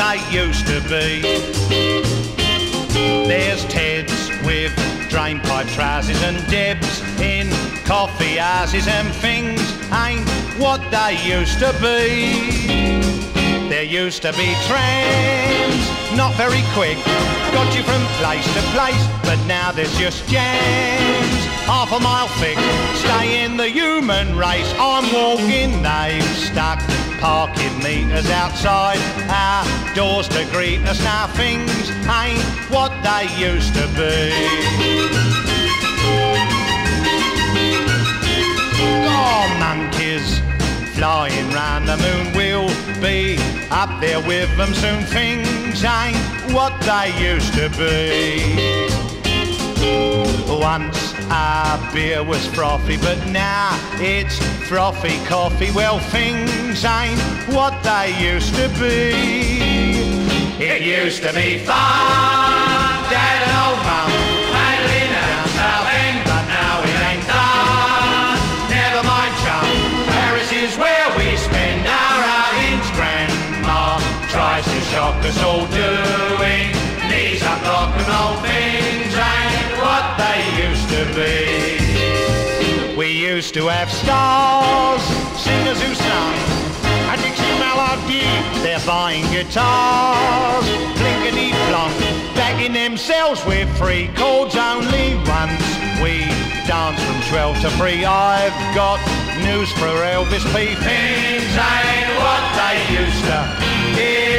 they used to be. There's Teds with drainpipe trousers and Debs in coffee houses, and things ain't what they used to be. There used to be trams, not very quick, got you from place to place, but now there's just jams, half a mile thick, stay in the human race. I'm walking, they've stuck parking meters outside our doors to greet us. Now things ain't what they used to be. Oh, monkeys flying round the moon, we'll be up there with them soon. Things ain't what they used to be. Once our beer was frothy, but now it's frothy coffee. Well, things ain't what they used to be. It used to be fun, Dad and old Mum paddling down Southend, but now it ain't done. Never mind, chum, Paris is where we spend our outings. Grandma tries to shock us all, doing knees up rock and roll. Things ain't what they used to be. We used to have stars, singers who sung a Dixie melody. They're buying guitars, blinkety-plonk, backing themselves with 3 chords only. Once we danced from 12 to 3. I've got news for Elvis P. Things ain't what they used to be.